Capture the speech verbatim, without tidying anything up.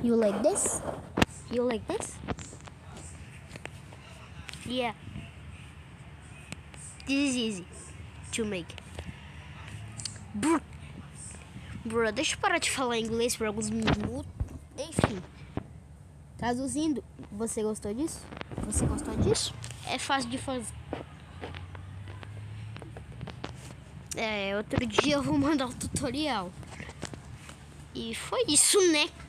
You like this? You like this? Yeah. This is easy to make. Bro, bro, deixa eu parar de falar inglês por alguns minutos. Enfim. Traduzindo, você gostou disso? Você gostou disso? É fácil de fazer. É, outro dia eu vou mandar um tutorial. E foi isso, né?